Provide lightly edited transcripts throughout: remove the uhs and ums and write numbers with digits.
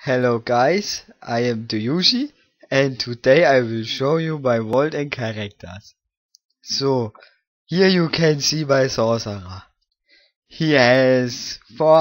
Hello guys, I am Toyushi and today I will show you my world and characters. So, here you can see my sorcerer. He has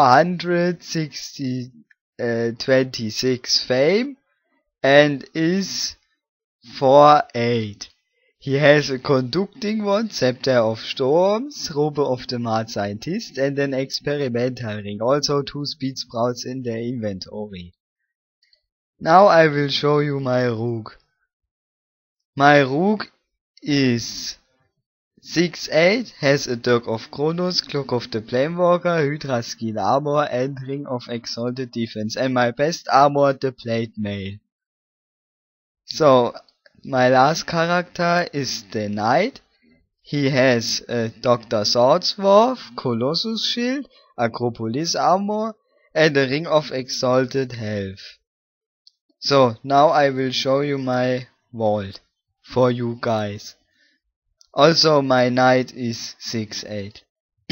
426 fame and is 4'8". He has a conducting wand, Scepter of Storms, Robe of the Mad Scientist, and an experimental ring. Also 2 speed sprouts in the inventory. Now I will show you my Rook. My Rook is 6'8", has a Dirk of Kronos, Cloak of the Planewalker, Hydra Skin Armor and Ring of Exalted Defense, and my best armor, the Plate Mail. So, my last character is the Knight. He has a Dr. Swordsworth, Colossus Shield, Acropolis Armor and a Ring of Exalted Health. So, now I will show you my vault for you guys. Also, my Knight is 6'8".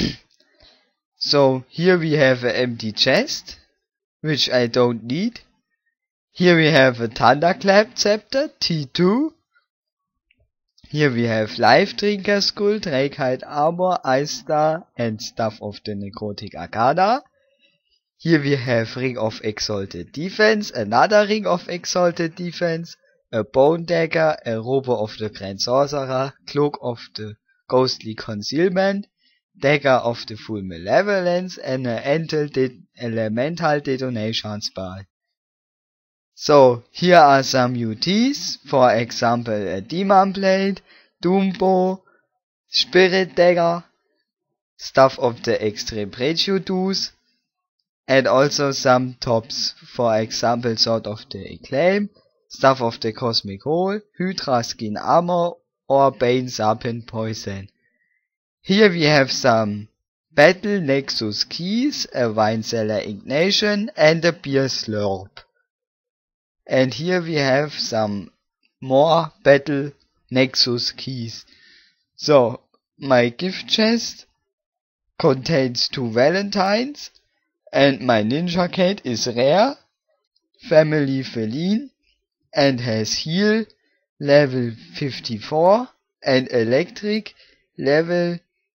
So, here we have an empty chest, which I don't need. Here we have a Thunderclap Scepter, T2. Here we have Life Drinker Skull, Drakehide Armor, Ice Star and Staff of the Necrotic Arcana. Here we have Ring of Exalted Defense, another Ring of Exalted Defense, a Bone Dagger, a Robe of the Grand Sorcerer, Cloak of the Ghostly Concealment, Dagger of the Full Malevolence and an Elemental Detonation Spell. So, here are some UTs, for example a Demon Blade, Doom Bow, Spirit Dagger, Staff of the Extreme Prejudice, and also some tops, for example Sword of the Acclaim, Staff of the Cosmic Hole, Hydra Skin Armor or Bane Serpent Poison. Here we have some Battle Nexus Keys, a Wine Cellar Ignition and a Beer Slurp. And here we have some more Battle Nexus Keys. So, my gift chest contains 2 Valentines, and my Ninja Cat is rare, family feline, and has heal level 54 and electric level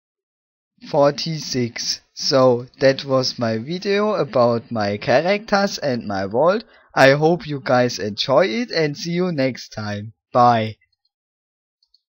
46. So that was my video about my characters and my vault. I hope you guys enjoy it and see you next time. Bye.